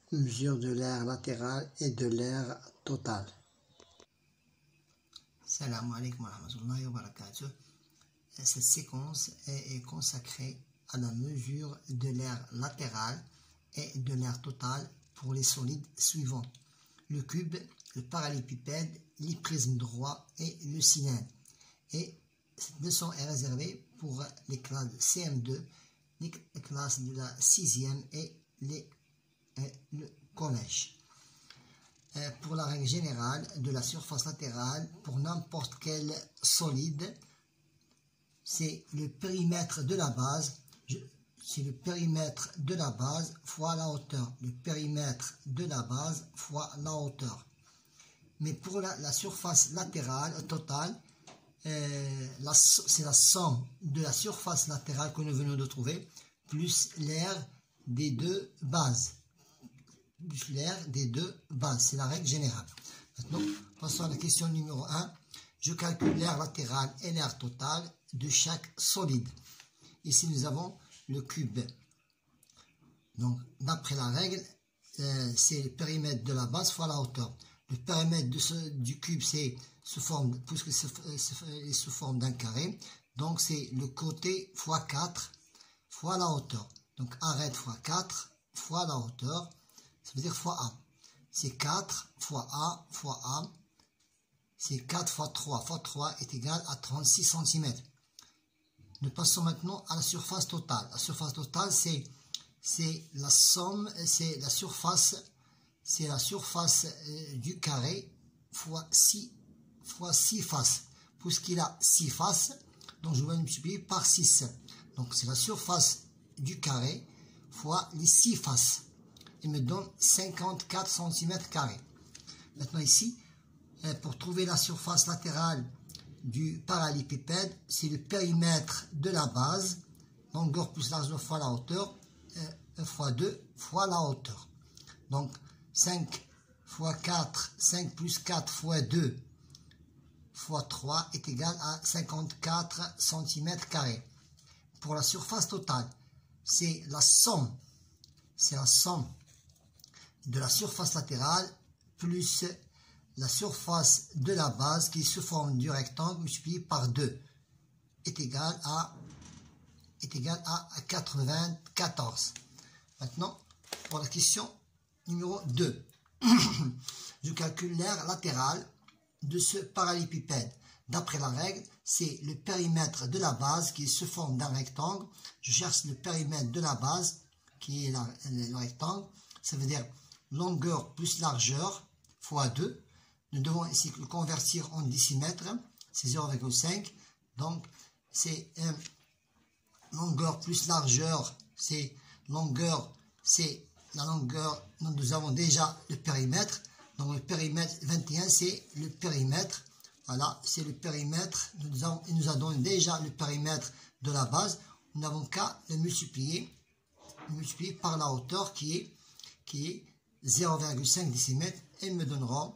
Mesure de l'aire latérale et de l'aire totale. Salam alaikum wa rahmatullahi wa barakatuh. Cette séquence est consacrée à la mesure de l'aire latérale et de l'aire totale pour les solides suivants: le cube, le parallélépipède, les prismes droits et le cylindre. Et cette leçon est réservée pour les classes de CM2, les classes de la 6e et le collège. Pour la règle générale de la surface latérale, pour n'importe quel solide, c'est le périmètre de la base, fois la hauteur. Le périmètre de la base fois la hauteur. Mais pour la surface latérale totale, c'est la somme de la surface latérale que nous venons de trouver, plus l'aire des deux bases. C'est la règle générale. Maintenant, passons à la question numéro 1. Je calcule l'aire latérale et l'aire totale de chaque solide. Ici, nous avons le cube. Donc, d'après la règle, c'est le périmètre de la base fois la hauteur. Le périmètre du cube, puisque c'est sous forme d'un carré. Donc, c'est le côté fois 4 fois la hauteur. Donc, arête fois 4 fois la hauteur. Ça veut dire fois A. C'est 4 fois A fois A. C'est 4 fois 3. Fois 3 est égal à 36 cm. Nous passons maintenant à la surface totale. La surface totale, c'est la somme, c'est la surface du carré fois 6 faces. Puisqu'il a 6 faces, donc je vais multiplier par 6. Donc c'est la surface du carré fois les 6 faces. Il me donne 54 cm². Maintenant ici, pour trouver la surface latérale du parallélépipède, c'est le périmètre de la base, longueur plus largeur fois la hauteur, fois 2 fois la hauteur. Donc 5 fois 4, 5 plus 4 fois 2 fois 3 est égal à 54 cm². Pour la surface totale, c'est la somme de la surface latérale plus la surface de la base qui se forme du rectangle multiplié par 2 est égal à 94. Maintenant, pour la question numéro 2, je calcule l'aire latérale de ce parallélépipède. D'après la règle, c'est le périmètre de la base qui se forme d'un rectangle. Je cherche le périmètre de la base qui est le rectangle. Ça veut dire longueur plus largeur fois 2. Nous devons ici le convertir en décimètres. C'est 0,5. Donc, c'est longueur plus largeur. C'est la longueur. Nous avons déjà le périmètre. Donc, le périmètre 21, c'est le périmètre. Voilà, c'est le périmètre. Il nous a donné déjà le périmètre de la base. Nous n'avons qu'à le multiplier par la hauteur qui est 0,5 décimètres et me donneront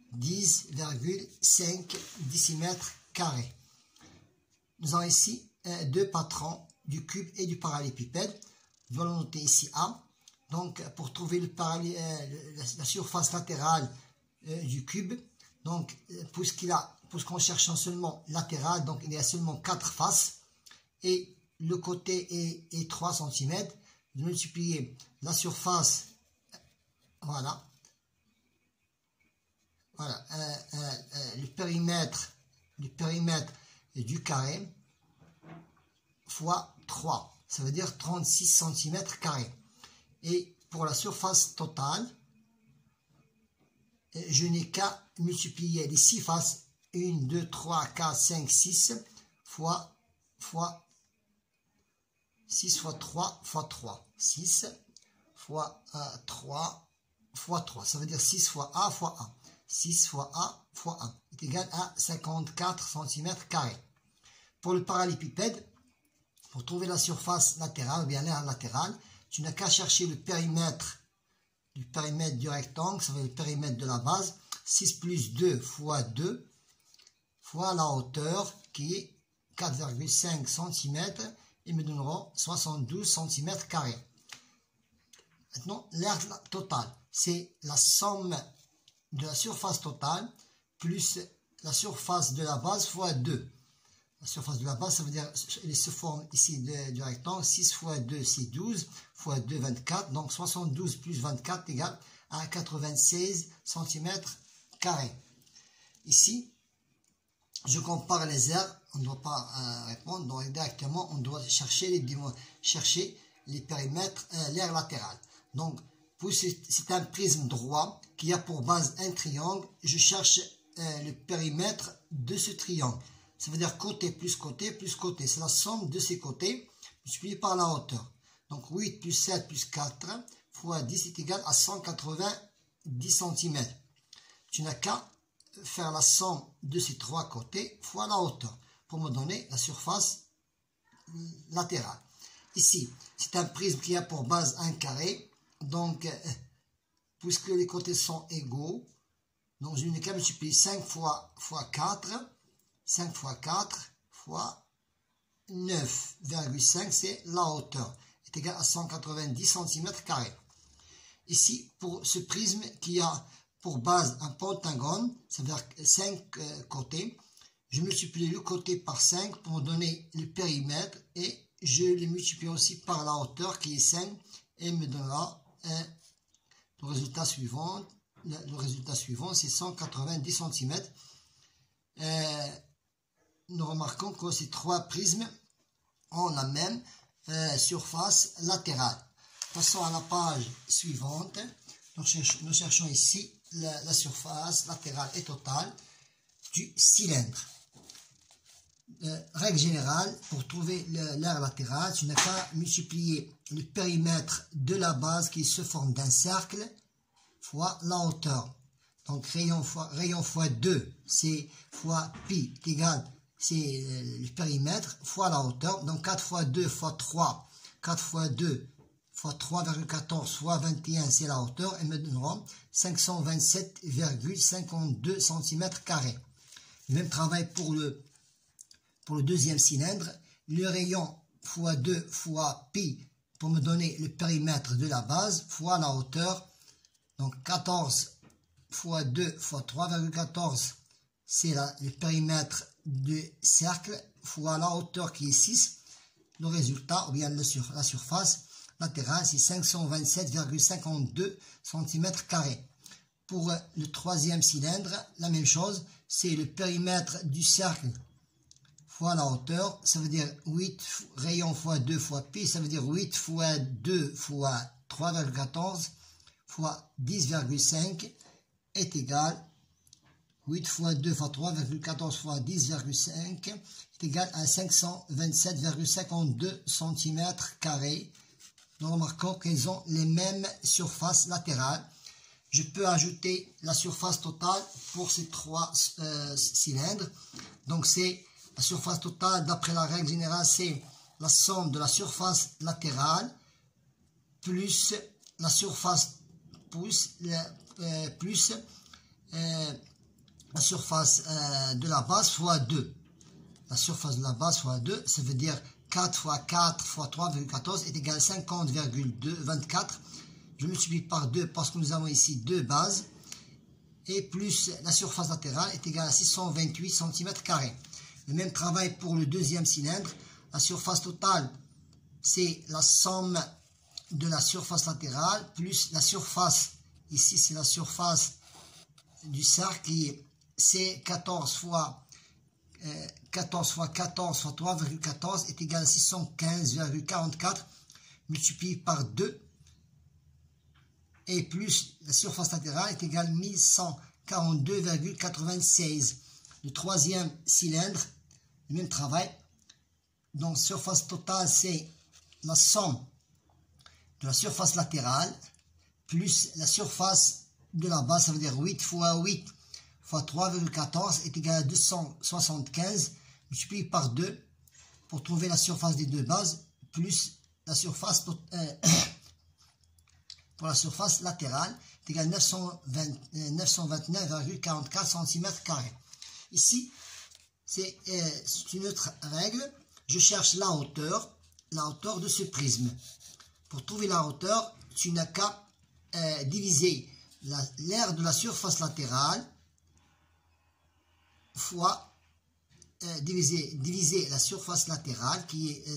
10,5 décimètres². Nous avons ici deux patrons du cube et du parallélépipède. Nous allons noter ici A. Donc, pour trouver la surface latérale du cube, donc puisqu'on cherche seulement latéral, donc il y a seulement 4 faces et le côté est 3 cm. Vous multipliez la surface, voilà, le périmètre du carré fois 3, ça veut dire 36 cm². Et pour la surface totale, je n'ai qu'à multiplier les 6 faces, 1, 2, 3, 4, 5, 6, fois 6 fois 3 fois 3. 6 fois 3 fois 3. Ça veut dire 6 fois A fois A. 6 fois A fois A est égal à 54 cm². Pour le parallélépipède, pour trouver la surface latérale, ou bien l'aire latérale, tu n'as qu'à chercher le périmètre du rectangle, ça veut dire le périmètre de la base. 6 plus 2 fois 2 fois la hauteur qui est 4,5 cm. Ils me donneront 72 cm². Maintenant, l'aire totale, c'est la somme de la surface totale plus la surface de la base fois 2. La surface de la base, ça veut dire, il se forme ici du rectangle, 6 fois 2, c'est 12, fois 2, 24, donc 72 plus 24 égale à 96 cm². Ici, je compare les aires, on ne doit pas répondre, donc directement, on doit chercher les périmètres, l'aire latérale. Donc, c'est un prisme droit qui a pour base un triangle, je cherche le périmètre de ce triangle. Ça veut dire côté plus côté plus côté. C'est la somme de ces côtés multiplié par la hauteur. Donc 8 plus 7 plus 4 fois 10 est égal à 190 cm. Tu n'as qu'à faire la somme de ces trois côtés fois la hauteur pour me donner la surface latérale. Ici, c'est un prisme qui a pour base un carré. Donc, puisque les côtés sont égaux, donc je n'ai qu'à multiplier 5 fois 4. 5 fois 4 fois 9,5, c'est la hauteur, est égal à 190 cm². Ici, pour ce prisme qui a pour base un pentagone, ça veut dire 5 côtés, je multiplie le côté par 5 pour me donner le périmètre et je le multiplie aussi par la hauteur qui est 5 et me donnera le résultat suivant. Le résultat suivant, c'est 190 cm. Nous remarquons que ces trois prismes ont la même surface latérale. Passons à la page suivante. Nous cherchons ici la surface latérale et totale du cylindre. Règle générale, pour trouver l'aire latérale, tu n'as qu'à multiplier le périmètre de la base qui se forme d'un cercle fois la hauteur. Donc rayon fois 2, c'est fois pi est égal, c'est le périmètre, fois la hauteur. Donc 4 fois 2 fois 3, 4 fois 2 fois 3,14 fois 21, c'est la hauteur, et me donneront 527,52 cm². Le même travail pour le deuxième cylindre. Le rayon fois 2 fois pi pour me donner le périmètre de la base, fois la hauteur. Donc 14 fois 2 fois 3,14, c'est le périmètre du cercle, fois la hauteur qui est 6. Le résultat, ou bien la surface latérale, c'est 527,52 cm². Pour le troisième cylindre, la même chose, c'est le périmètre du cercle fois la hauteur, ça veut dire 8 rayon fois 2 fois pi, ça veut dire 8 fois 2 fois 3,14 fois 10,5 est égal 8 fois 2 fois 3,14 fois 10,5 est égal à 527,52 cm². Nous remarquons qu'ils ont les mêmes surfaces latérales. Je peux ajouter la surface totale pour ces trois cylindres. Donc c'est la surface totale, d'après la règle générale, c'est la somme de la surface latérale plus la surface plus la surface de la base fois 2. La surface de la base fois 2, ça veut dire 4 fois 4 fois 3,14 est égal à 50,24. Je multiplie par 2 parce que nous avons ici deux bases. Et plus la surface latérale est égale à 628 cm². Le même travail pour le deuxième cylindre. La surface totale, c'est la somme de la surface latérale plus la surface, ici c'est la surface du cercle qui c'est 14 fois 14 fois 3,14 est égal à 615,44 multiplié par 2 et plus la surface latérale est égale à 1142,96. Le troisième cylindre, le même travail. Donc surface totale, c'est la somme de la surface latérale plus la surface de la base, ça veut dire 8 fois 8 fois 3,14 est égal à 275 multiplié par 2 pour trouver la surface des deux bases plus la surface pour la surface latérale est égal à 929,44 cm². Ici, c'est une autre règle. Je cherche la hauteur de ce prisme. Pour trouver la hauteur, tu n'as qu'à diviser l'aire de la surface latérale fois diviser la surface latérale qui est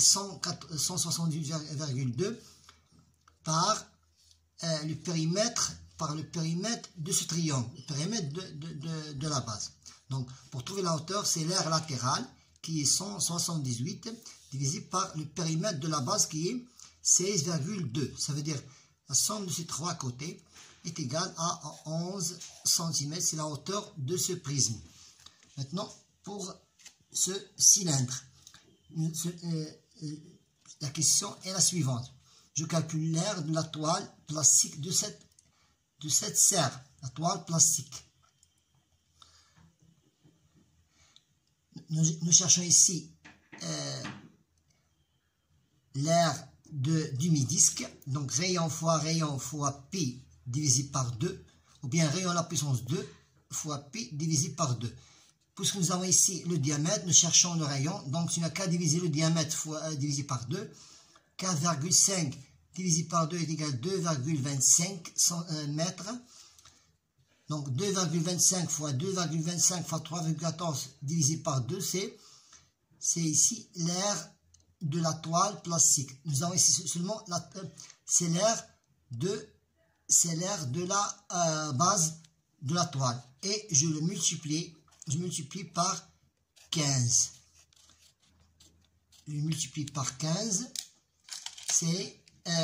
178,2 par le périmètre de ce triangle, le périmètre de la base. Donc pour trouver la hauteur, c'est l'aire latérale qui est 178 divisé par le périmètre de la base qui est 16,2. Ça veut dire la somme de ces trois côtés est égale à 11 cm. C'est la hauteur de ce prisme. Maintenant, pour ce cylindre, la question est la suivante. Je calcule l'aire de la toile plastique de cette serre, la toile plastique. Nous cherchons ici l'aire du mi-disque, donc rayon fois pi divisé par 2, ou bien rayon à la puissance 2 fois pi divisé par 2. Puisque nous avons ici le diamètre, nous cherchons le rayon, donc tu n'as qu'à diviser le diamètre divisé par 2. 4,5 divisé par 2 est égal à 2,25 mètres. Donc 2,25 fois 2,25 fois 3,14 divisé par 2, c'est ici l'aire de la toile plastique. Nous avons ici seulement c'est l'aire de la base de la toile. Et je multiplie par 15. Je multiplie par 15, c'est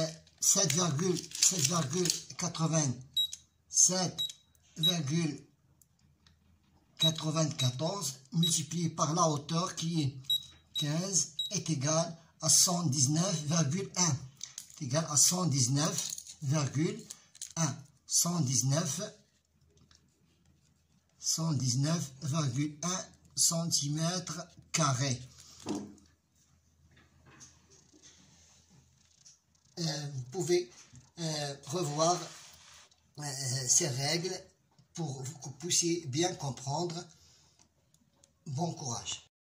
7,94 multiplié par la hauteur qui est 15 est égal à 119,1. Est égal à 119,1. 119,1 cm². Vous pouvez revoir ces règles pour que vous puissiez bien comprendre. Bon courage.